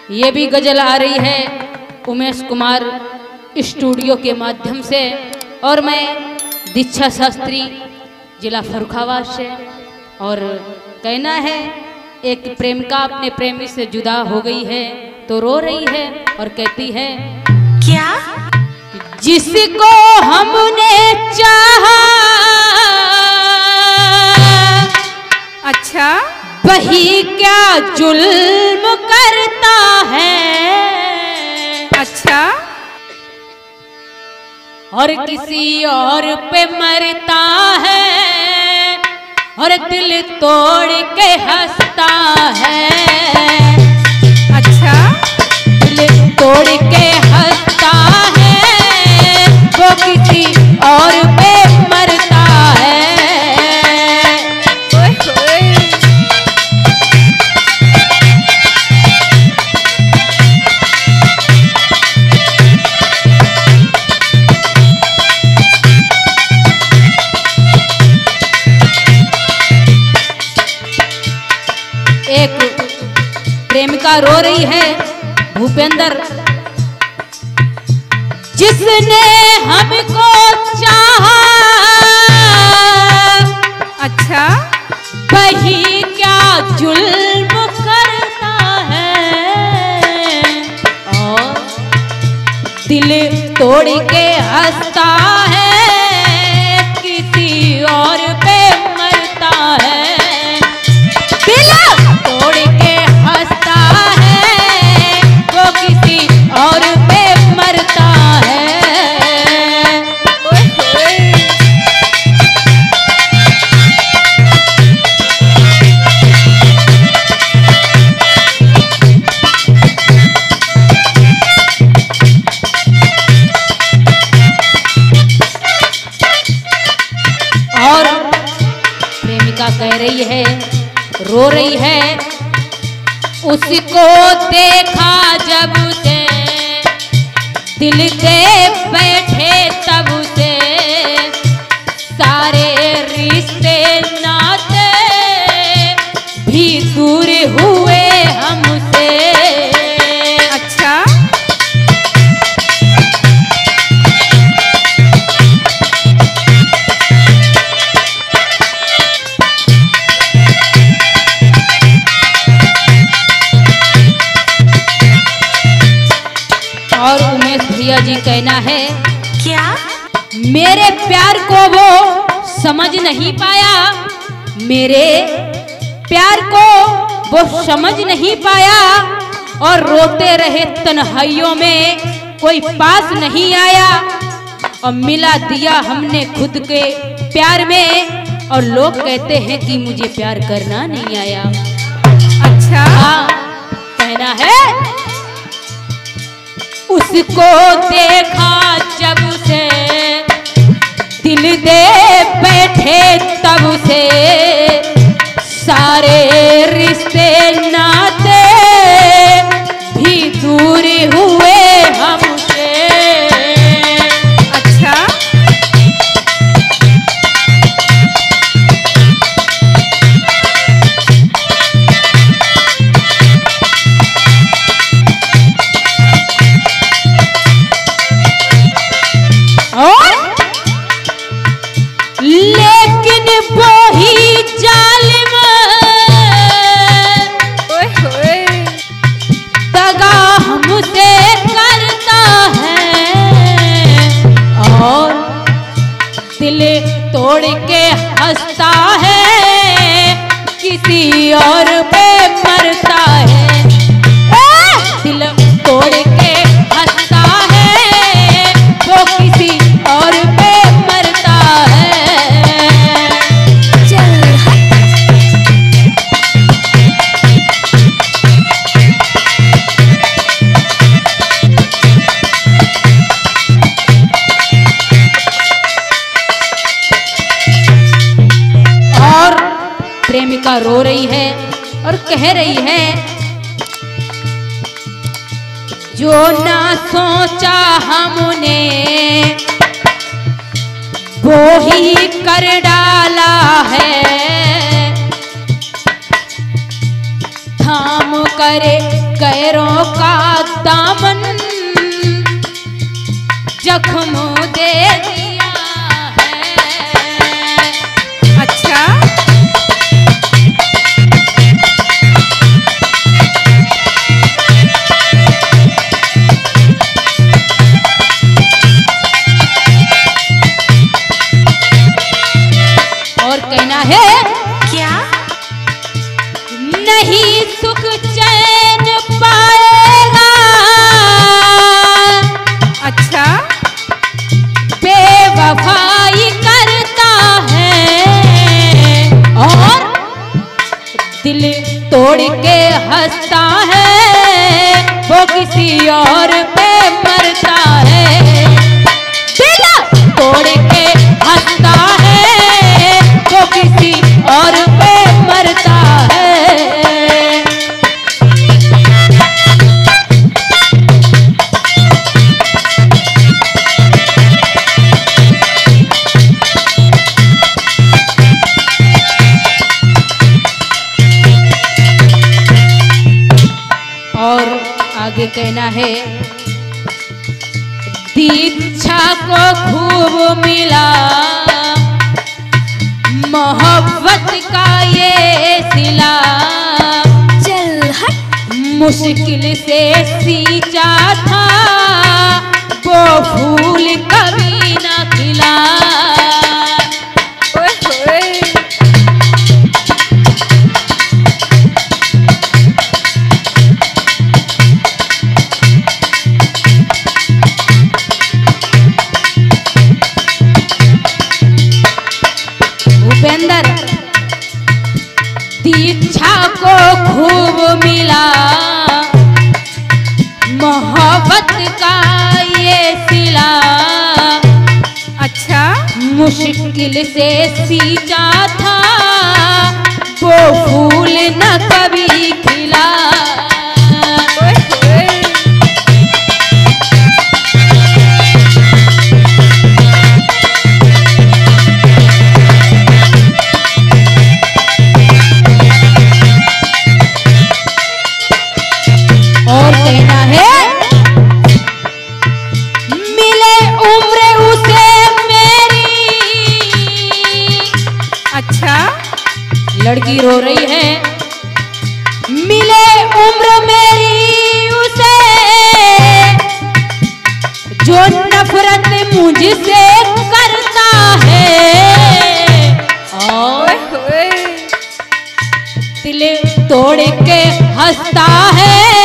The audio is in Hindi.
ये भी गजल आ रही है उमेश कुमार स्टूडियो के माध्यम से और मैं दीक्षा शास्त्री जिला फर्रुखाबाद से। और कहना है एक प्रेमिका अपने प्रेमी से जुदा हो गई है तो रो रही है और कहती है क्या जिसको हमने चाहा अच्छा वही क्या जुल्म करता है। अच्छा और किसी और पे मरता है और दिल तोड़ के हंसता है। अच्छा दिल तोड़ के हंसता है वो किसी और पे मरता है। ओए होए एक प्रेमिका रो रही है भूपेंद्र जिसने हमको चाहा अच्छा वही क्या जुल्म करता है। और दिल तोड़ के हंसता है किसी और पे मरता है। तोड़ के हंसता है वो किसी और पे मरता है। ओए होए और प्रेमिका कह रही है रो रही है उसको देखा जब से दिल दे बैठे तब से सारे रिश्ते नाते भी दूर हुए हमसे। अच्छा और उमेश भैया जी कहना है क्या मेरे प्यार को वो समझ नहीं पाया मेरे प्यार को वो समझ नहीं पाया और रोते रहे तन्हाइयों में कोई पास नहीं आया और मिला दिया हमने खुद के प्यार में और लोग कहते हैं कि मुझे प्यार करना नहीं आया। अच्छा हाँ कहना है उसको देखा जब से दिल दे बैठे तब से सारे रिश्ते नाते भी दूर हुए हमसे। अच्छा लेकिन वो ही जालिम ओए होए दगा हमसे करता है और दिल तोड़ के हंसता है किसी और पे मरता है। दिल तोड़ के हंसता है वो किसी और पे मरता है। चल और प्रेमिका रो रही है और कह रही है जो ना सोचा हमने वो ही कर डाला है। थाम करे गैरों का दामन जख्म दे दिया है। अच्छा। और कहना है क्या? नहीं सुख चैन पाएगा। अच्छा। बेवफाई करता है और दिल तोड़ के हंसता है, वो किसी और पे मरता है। दिल तोड़ के हंसता है, वो किसी और पे मरता है। और आगे कहना है दीक्षा को खूब मिला मोहब्बत का ये सिला। चल हट। मुश्किल से सींचा था वो फूल कभी न खिला। ओए होए। भूपेंद्र दीक्षा को खूब मिला मोहब्बत का ये सिला। अच्छा। मुश्किल से सींचा था वो फूल न कभी खिला। ओए होए। और कहना है मिले उम्र उसे मेरी। अच्छा। लड़की रो रही है। मिले उम्र मेरी उसे जो नफरत मुझसे करता है और ओए होए। दिल तोड़ के हंसता है